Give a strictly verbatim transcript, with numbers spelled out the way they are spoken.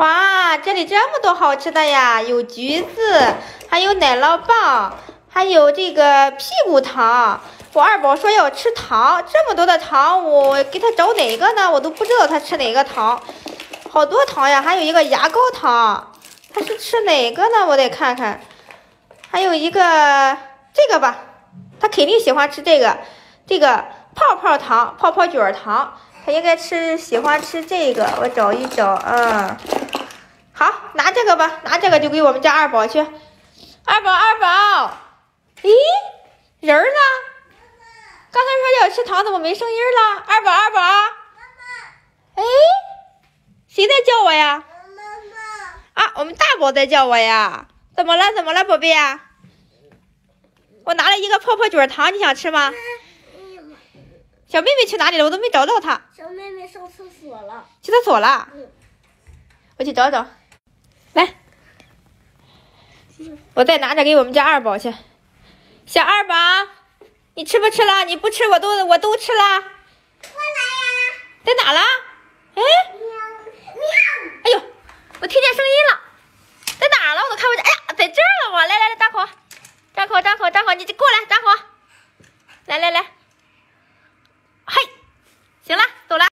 哇，这里这么多好吃的呀！有橘子，还有奶酪棒，还有这个屁股糖。我二宝说要吃糖，这么多的糖，我给他找哪个呢？我都不知道他吃哪个糖，好多糖呀！还有一个牙膏糖，他是吃哪个呢？我得看看。还有一个这个吧，他肯定喜欢吃这个，这个泡泡糖、泡泡卷糖。他应该吃喜欢吃这个，我找一找啊。好，拿这个吧，拿这个就给我们家二宝去。二宝，二宝，咦，人呢？刚才说要吃糖，怎么没声音了？二宝，二宝，哎，谁在叫我呀？啊，我们大宝在叫我呀。怎么了？怎么了，宝贝啊？我拿了一个泡泡卷糖，你想吃吗？小妹妹去哪里了？我都没找到她。 小妹妹上厕所了。 去厕所了？ 嗯。 我去找找。来，我再拿着给我们家二宝去。小二宝，你吃不吃了？你不吃，我都我都吃了。 过来呀！ 在哪了？哎，哎呦，我听见声音了，在哪了？我都看不见。哎呀，在这儿了！我来来来，大口，张口，张口，张口，你过来，张口，来来来。嘿，行了，走了。